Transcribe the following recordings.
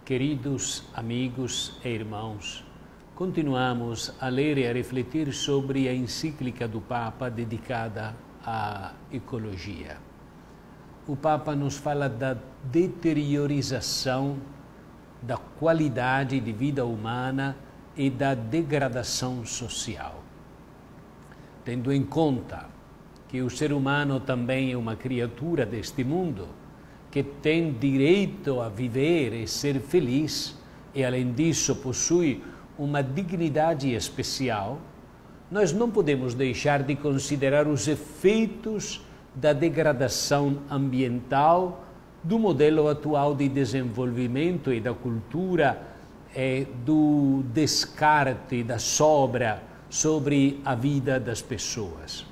Queridos amigos e irmãos, continuamos a ler e a refletir sobre a encíclica do Papa dedicada à ecologia. O Papa nos fala da deteriorização da qualidade de vida humana e da degradação social. Tendo em conta que o ser humano também é uma criatura deste mundo, que tem direito a viver e ser feliz, e além disso possui uma dignidade especial, nós não podemos deixar de considerar os efeitos da degradação ambiental do modelo atual de desenvolvimento e da cultura, do descarte, da sobra sobre a vida das pessoas.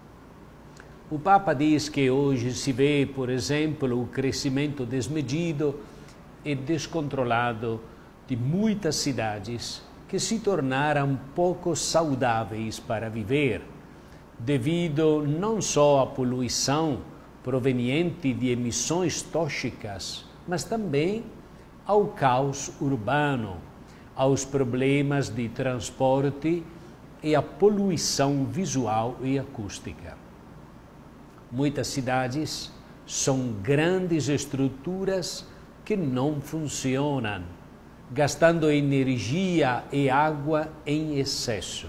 O Papa diz que hoje se vê, por exemplo, o crescimento desmedido e descontrolado de muitas cidades que se tornaram pouco saudáveis para viver, devido não só à poluição proveniente de emissões tóxicas, mas também ao caos urbano, aos problemas de transporte e à poluição visual e acústica. Muitas cidades são grandes estruturas que não funcionam, gastando energia e água em excesso.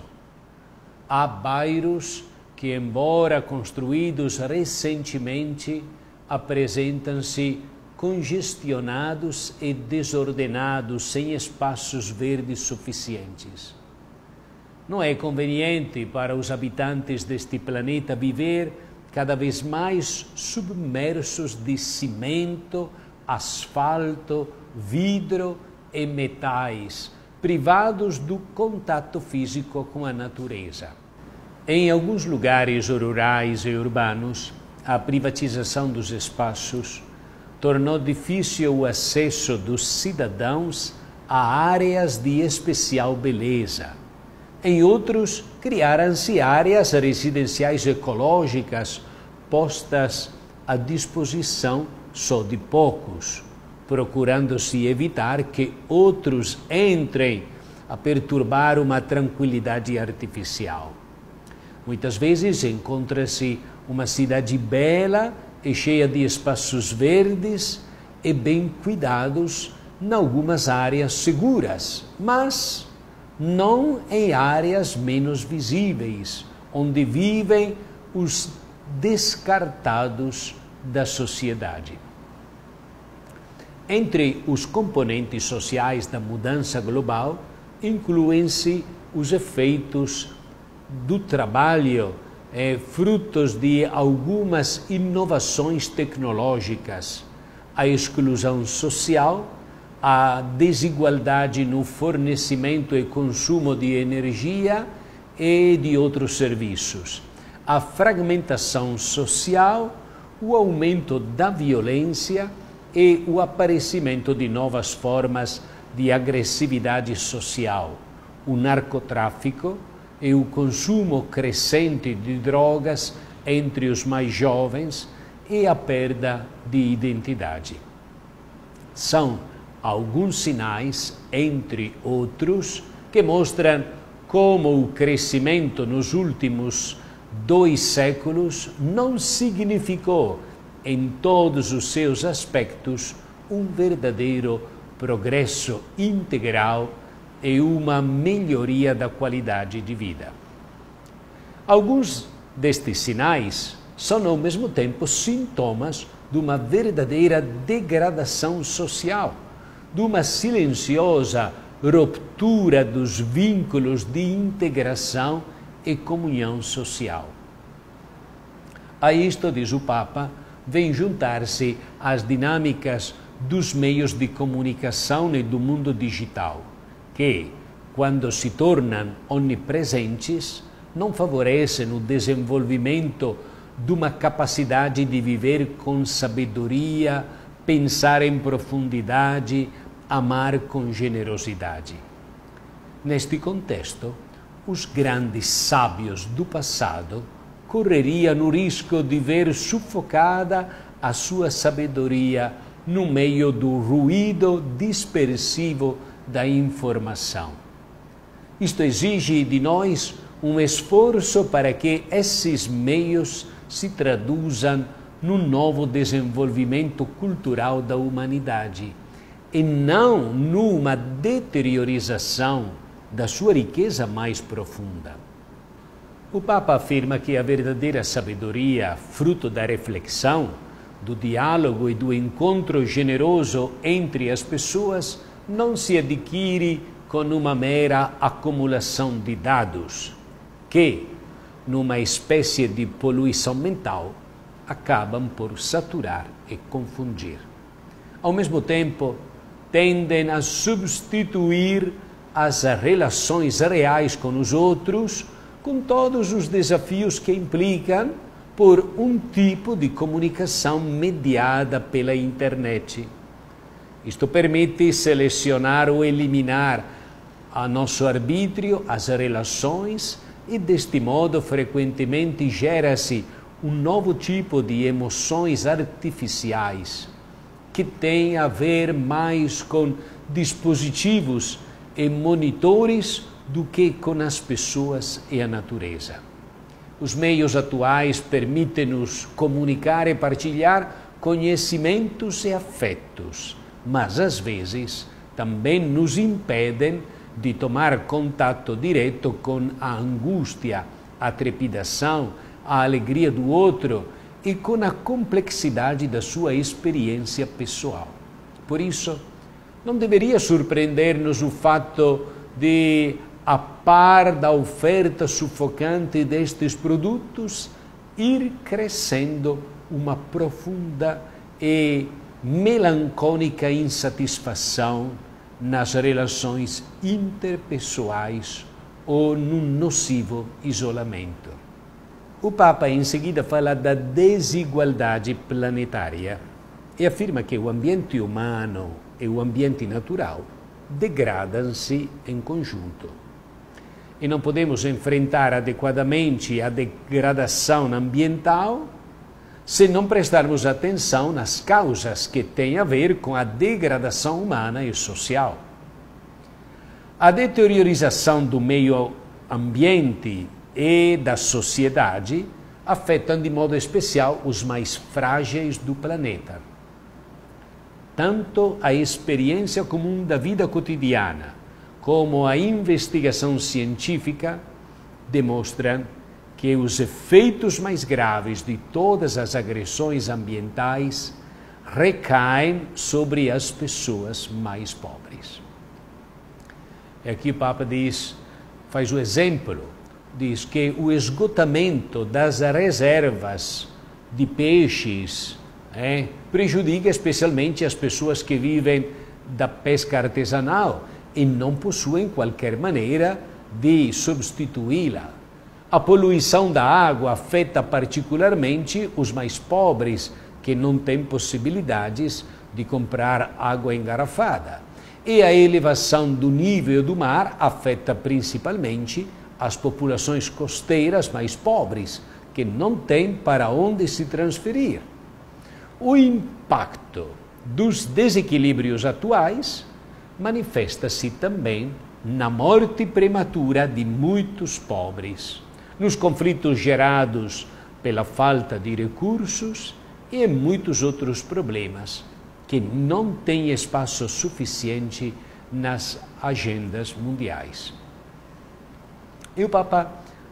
Há bairros que, embora construídos recentemente, apresentam-se congestionados e desordenados, sem espaços verdes suficientes. Não é conveniente para os habitantes deste planeta viver cada vez mais submersos de cimento, asfalto, vidro e metais, privados do contato físico com a natureza. Em alguns lugares rurais e urbanos, a privatização dos espaços tornou difícil o acesso dos cidadãos a áreas de especial beleza. Em outros, criaram-se áreas residenciais ecológicas postas à disposição só de poucos, procurando-se evitar que outros entrem a perturbar uma tranquilidade artificial. Muitas vezes encontra-se uma cidade bela e cheia de espaços verdes e bem cuidados em algumas áreas seguras, mas não em áreas menos visíveis, onde vivem os descartados da sociedade. Entre os componentes sociais da mudança global, incluem-se os efeitos do trabalho, frutos de algumas inovações tecnológicas, a exclusão social, a desigualdade no fornecimento e consumo de energia e de outros serviços, a fragmentação social, o aumento da violência e o aparecimento de novas formas de agressividade social, o narcotráfico e o consumo crescente de drogas entre os mais jovens e a perda de identidade. São alguns sinais, entre outros, que mostram como o crescimento nos últimos 2 séculos não significou, em todos os seus aspectos, um verdadeiro progresso integral e uma melhoria da qualidade de vida. Alguns destes sinais são, ao mesmo tempo, sintomas de uma verdadeira degradação social, de uma silenciosa ruptura dos vínculos de integração e comunhão social. A isto, diz o Papa, vem juntar-se as dinâmicas dos meios de comunicação e do mundo digital, que, quando se tornam onipresentes, não favorecem o desenvolvimento de uma capacidade de viver com sabedoria, pensar em profundidade, amar com generosidade. Neste contexto, os grandes sábios do passado correriam o risco de ver sufocada a sua sabedoria no meio do ruído dispersivo da informação. Isto exige de nós um esforço para que esses meios se traduzam num novo desenvolvimento cultural da humanidade e não numa deteriorização da sua riqueza mais profunda. O Papa afirma que a verdadeira sabedoria, fruto da reflexão, do diálogo e do encontro generoso entre as pessoas, não se adquire com uma mera acumulação de dados, que, numa espécie de poluição mental, acabam por saturar e confundir. Ao mesmo tempo, tendem a substituir as relações reais com os outros, com todos os desafios que implicam por um tipo de comunicação mediada pela internet. Isto permite selecionar ou eliminar a nosso arbítrio as relações e, deste modo, frequentemente gera-se um novo tipo de emoções artificiais que tem a ver mais com dispositivos e monitores do que com as pessoas e a natureza. Os meios atuais permitem-nos comunicar e partilhar conhecimentos e afetos, mas às vezes também nos impedem de tomar contato direto com a angústia, a trepidação, a alegria do outro e com a complexidade da sua experiência pessoal. Por isso, não deveria surpreender-nos o fato de, a par da oferta sufocante destes produtos, ir crescendo uma profunda e melancólica insatisfação nas relações interpessoais ou num nocivo isolamento. O Papa em seguida fala da desigualdade planetária e afirma que o ambiente humano e o ambiente natural degradam-se em conjunto. E não podemos enfrentar adequadamente a degradação ambiental se não prestarmos atenção nas causas que têm a ver com a degradação humana e social. A deteriorização do meio ambiente e da sociedade afetam de modo especial os mais frágeis do planeta. Tanto a experiência comum da vida cotidiana como a investigação científica demonstram que os efeitos mais graves de todas as agressões ambientais recaem sobre as pessoas mais pobres. E aqui o Papa faz o exemplo, diz que o esgotamento das reservas de peixes prejudica especialmente as pessoas que vivem da pesca artesanal e não possuem qualquer maneira de substituí-la. A poluição da água afeta particularmente os mais pobres, que não têm possibilidades de comprar água engarrafada. E a elevação do nível do mar afeta principalmente as populações costeiras mais pobres, que não têm para onde se transferir. O impacto dos desequilíbrios atuais manifesta-se também na morte prematura de muitos pobres, nos conflitos gerados pela falta de recursos e em muitos outros problemas que não têm espaço suficiente nas agendas mundiais. E o Papa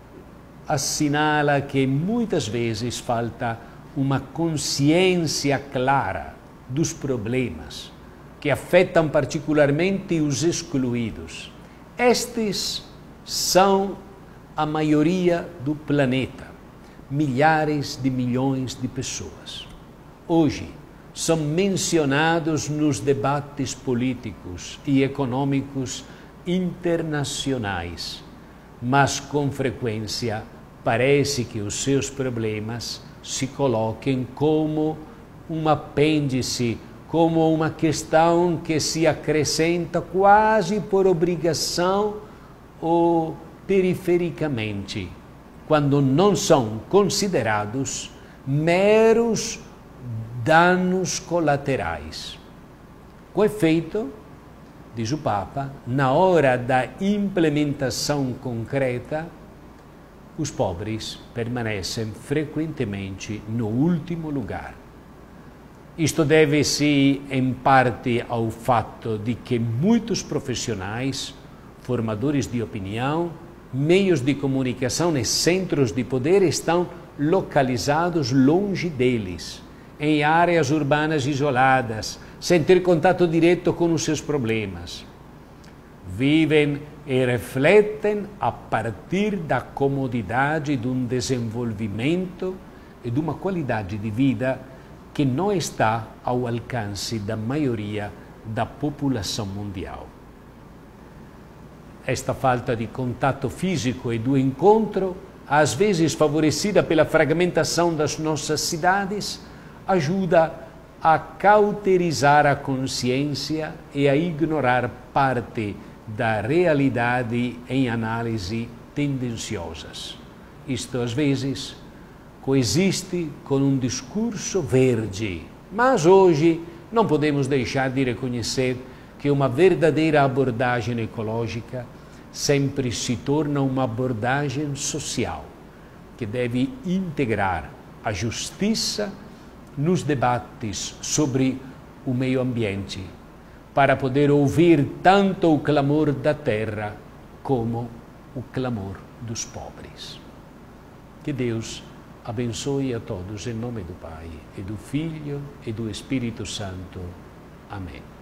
assinala que muitas vezes falta uma consciência clara dos problemas que afetam particularmente os excluídos. Estes são a maioria do planeta, milhares de milhões de pessoas. Hoje, são mencionados nos debates políticos e econômicos internacionais, mas com frequência parece que os seus problemas se coloquem como um apêndice, como uma questão que se acrescenta quase por obrigação ou perifericamente, quando não são considerados meros danos colaterais. Com efeito, diz o Papa, na hora da implementação concreta, os pobres permanecem frequentemente no último lugar. Isto deve-se, em parte, ao fato de que muitos profissionais, formadores de opinião, meios de comunicação e centros de poder estão localizados longe deles, em áreas urbanas isoladas, sem ter contato direto com os seus problemas. Vivem e refletem a partir da comodidade de um desenvolvimento e de uma qualidade de vida que não está ao alcance da maioria da população mundial. Esta falta de contato físico e do encontro, às vezes favorecida pela fragmentação das nossas cidades, ajuda a cauterizar a consciência e a ignorar parte da realidade em análise tendenciosas. Isto, às vezes, coexiste com um discurso verde, mas hoje não podemos deixar de reconhecer que uma verdadeira abordagem ecológica sempre se torna uma abordagem social, que deve integrar a justiça nos debates sobre o meio ambiente, para poder ouvir tanto o clamor da terra como o clamor dos pobres. Que Deus abençoe a todos em nome do Pai, e do Filho, e do Espírito Santo. Amém.